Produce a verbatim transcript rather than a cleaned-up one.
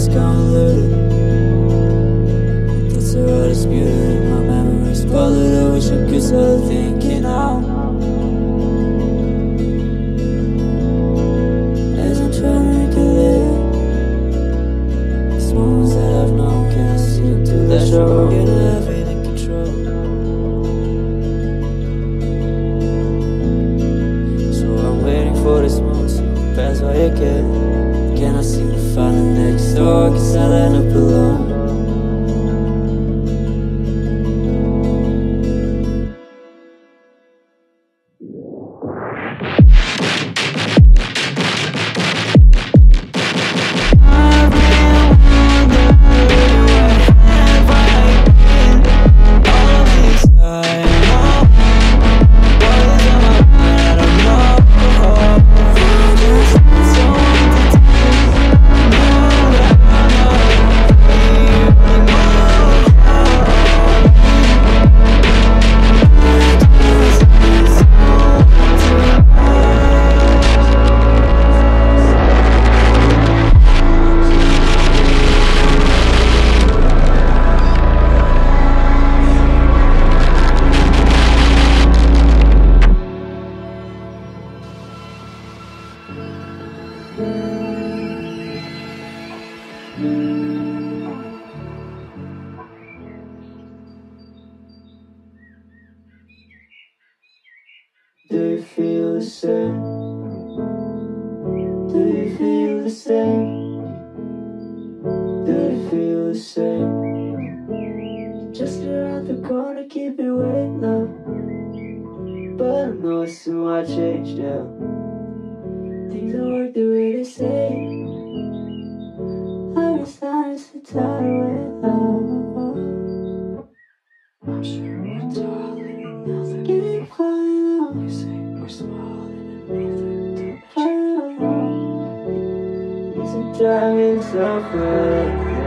is convoluted. My thoughts are all disputed, my memories polluted. I wish I could start thinking out as I'm trying to recollect these moments that I've known. Can I see it through that struggle? Can I have it in control? So I'm waiting for this moment to pass by again. Can I see the fire next door? Cause I end up alone. Do you feel the same? Do you feel the same? Do you feel the same? Just around the corner, keep it waiting, love. But I know it's soon I changed now. Things don't work the way they say. I guess I'm so tired with love. I'm sure we're darling and nothing. Keep calling out. You say we're smiling and nothing. Is it driving so far?